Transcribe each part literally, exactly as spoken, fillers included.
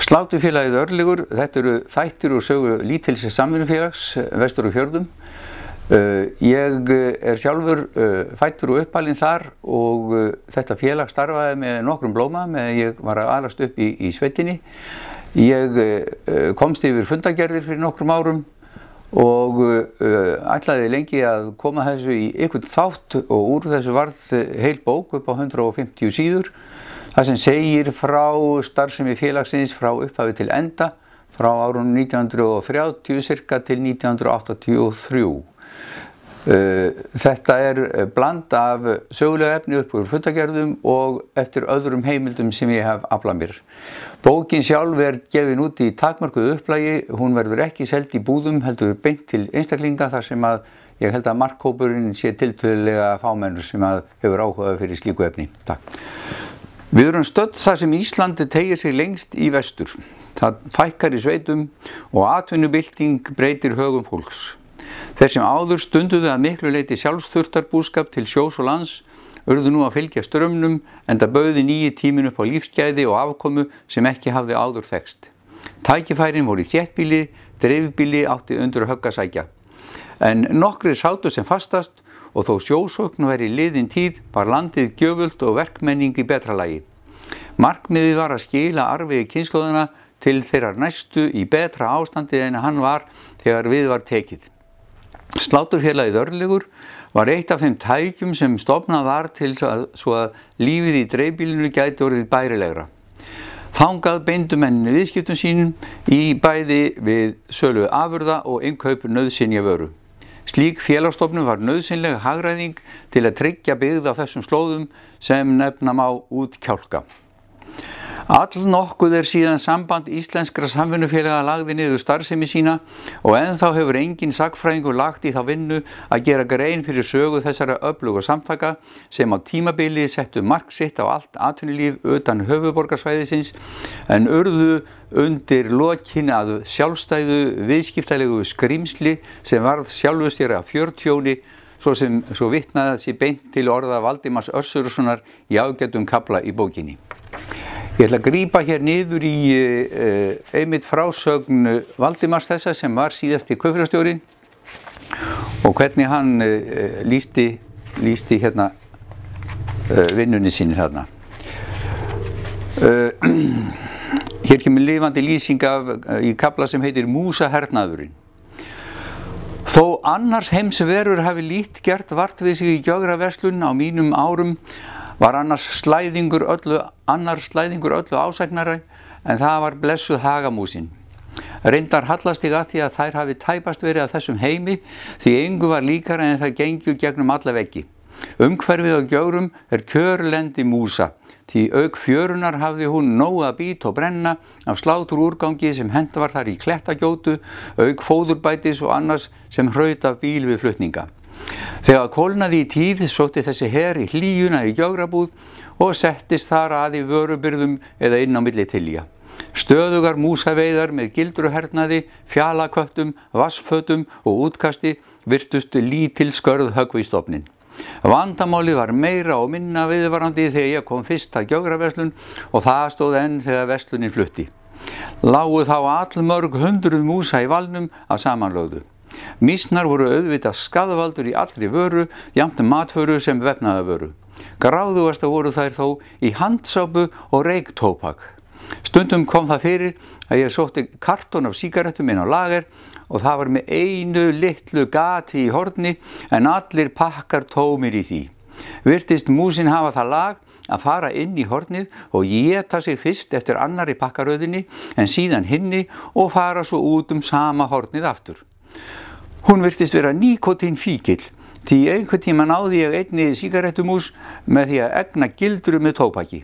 Sláturfélagið Örlygur, þetta eru þættir úr sögu lítils samvinnufélags vestur á fjörðum. Ég er sjálfur fæddur og uppalinn þar og þetta félag starfaði með nokkrum blóma meðan ég var að alast upp í, í sveitinni. Ég komst yfir fundagerðir fyrir nokkrum árum og ætlaði lengi að koma þessu í einhvern þátt og úr þessu varð heil bók upp á hundrað og fimmtíu síður. Það sem segir frá starfsemi félagsins frá upphafi til enda frá árunum nítján hundruð og þrjátíu cirka til nítján hundruð áttatíu og þrjú. Þetta er bland af sögulegu efni upp úr fundagerðum og eftir öðrum heimildum sem ég hef aflað mér. Bókin sjálf er gefin út í takmörkuðu upplagi, hún verður ekki seld í búðum, heldur beint til einstaklinga þar sem að ég held að markhópurinn sé tiltölulega fámennur sem að hefur áhuga fyrir slíku efni. Takk. Við erum stödd þar sem Íslandi teygir sig lengst í vestur. Það fækkar í sveitum og atvinnubylting breytir högum fólks. Þeir sem áður stunduðu að miklu leyti sjálfsþurftarbúskap til sjós og lands urðu nú að fylgja straumnum enda bauði nýi tíminn upp á lífsgæði og afkomu sem ekki hafði áður þekkst. Tækifærin voru í þéttbýli, dreifbýli átti undir högg að sækja. En nokkrir sátu sem fastast og þó sjósókn væri liðin tíð var landið gjöfult og verkmenning í betra lagi. Markmiðið var að skila arfi kynslóðana til þeirrar næstu í betra ástandi en hann var þegar við var tekið. Sláturfélagið Örlygur var eitt af þeim tækjum sem stofnað var til að, svo að lífið í dreifbýlinu gæti orðið bærilegra. Þangað beindu menn viðskiptum sínum í bæði við sölu afurða og innkaup nauðsynja vöru. Slík félagsstofnun var nauðsynleg hagræðing til að tryggja byggð á þessum slóðum sem nefna má út kjálka. Allnokkuð er síðan samband íslenskra samvinnufélaga lagði niður starfsemi sína og ennþá hefur engin sagnfræðingur lagt í þá vinnu að gera grein fyrir sögu þessara öfluga samtaka sem á tímabili settu mark sitt á allt atvinnulíf utan höfuðborgarsvæðisins en urðu undir lokin að sjálfstæðu viðskiptalegu skrímsli sem varð sjálfu sér að fjörtjóni svo sem svo vitnaði sér beint til orða Valdimars Össurssonar í ágætum kafla í bókinni. Ég ætla að grípa hér niður í uh, einmitt frásögn Valdimars þessa sem var síðasti kaupfélagsstjórinn og hvernig hann uh, lýsti, lýsti hérna uh, vinnunni sinni þarna. Uh, hér kemur lifandi lýsing af, uh, í kafla sem heitir Músahernaðurinn. Þó annars heims verur hafi lít gert vart við sig í gjögraverslun á mínum árum var annars slæðingur öllu, annar slæðingur öllu ásæknari en það var blessuð hagamúsin. Reyndar hallast ég að því að þær hafi tæpast verið af þessum heimi því engu var líkara en þær gengju gegnum alla veggi. Umhverfið á gjögrum er kjörlendi músa því auk fjörunar hafði hún nóg að bíta og brenna af sláturúrgangi sem hent var þar í klettagjótu, auk fóðurbætis og annars sem hraut af bíl við flutninga. Þegar kólnaði í tíð sótti þessi her í hlýjuna í gjögrabúð og settist þar að í vörubyrðum eða inn á milli tilja. Stöðugar músaveiðar með gildruhernaði, fjalaköttum, vassfötum og útkasti virtust lítil skörð höggvi í stofninn. Vandamálið var meira og minna viðvarandi þegar ég kom fyrst að gjögraverslun og það stóð enn þegar verslunin flutti. Lágu þá allmörg hundruð músa í valnum að samanlögðu. Mýsnar voru auðvitað skaðvaldur í allri vöru, jafnt matvöru sem vefnaða vöru. Gráðugasta voru þær þó í handsápu og reyktóbak. Stundum kom það fyrir að ég sótti kartón af sígarettum inn á lager og það var með einu litlu gati í horni en allir pakkar tómir í því. Virtist músin hafa það lag að fara inn í hornið og éta sig fyrst eftir annarri pakkaröðinni en síðan hinni og fara svo út um sama hornið aftur. Hún virtist vera níkotín fíkill, því einhvern tíma náði ég einni sígarettumús með því að egna gildru með tóbaki.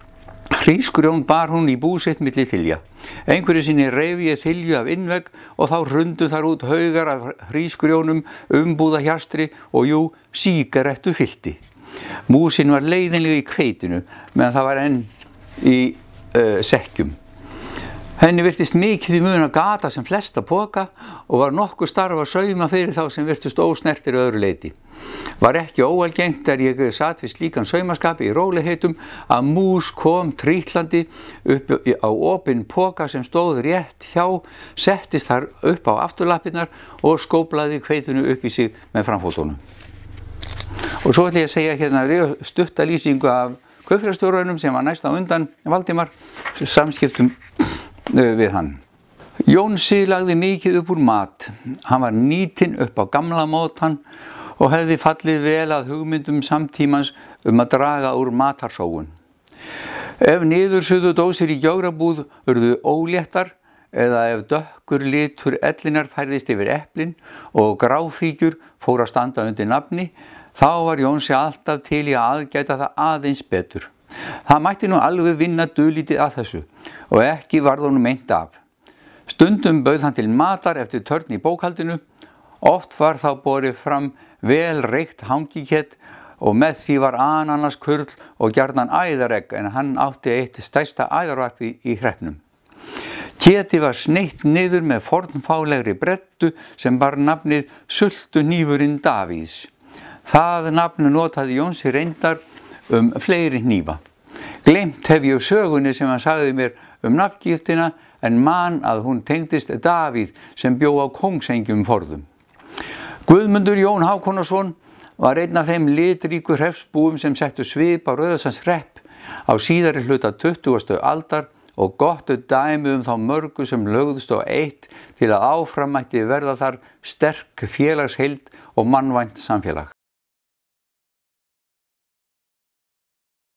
Hrísgrjón bar hún í bú sitt milli þilja. Einhverju sinni reif ég þilju af innvegg og þá hrundu þar út haugar af hrísgrjónum, umbúðahjastri og jú, sígarettu fyllti. Músin var leiðinlega í hveitinu meðan það var enn í uh, sekkjum. Henni virtist mikið í mun að gata sem flesta poka og var nokkuð starf að sauma fyrir þá sem virtust ósnertir öðru leyti. Var ekki óalgengt er ég satt við slíkan saumaskap í rólegheitum að mús kom trítlandi upp á opinn poka sem stóð rétt hjá, settist þar upp á afturlappirnar og skóplaði hveitinu upp í sig með framfótunum. Og svo ætla ég að segja hérna stutta lýsingu af kaupfélagsstjóranum sem var næst á undan Valdimar samskiptum við hann. Jónsi lagði mikið upp úr mat. Hann var nýtinn upp á gamla mótan og hefði fallið vel að hugmyndum samtímans um að draga úr matarsóun. Ef niðursuðu dósir í gjögrabúð urðu óléttar eða ef dökkur litur ellinar færðist yfir eplin og gráfíkjur fór að standa undir nafni, þá var Jónsi alltaf til í að aðgæta það aðeins betur. Það mætti nú alveg vinna dulítið að þessu og ekki varð honum meint af. Stundum bauð hann til matar eftir törn í bókhaldinu, oft var þá borið fram vel reykt hangikjöt og með því var ananaskurl og gjarnan æðaregg en hann átti eitt stærsta æðarvarp í, í hreppnum. Kjötið var sneitt niður með fornfálegri brettu sem bar nafnið sultuhnífurinn Davíðs. Það nafn notaði Jónsi reyndar um fleiri hnífa. Gleymt hef ég sögunni sem hann sagði mér um nafngiftina en man að hún tengdist Davíð sem bjó á kóngsengjum forðum. Guðmundur Jón Hákonarson var einn af þeim litríku hreppsbúum sem settu svip á Rauðasands hrepp á síðari hluta tuttugustu aldar og gott dæmi um þá mörgu sem lögðust á eitt til að áfram mætti verða þar sterk félagsheild og mannvænt samfélag.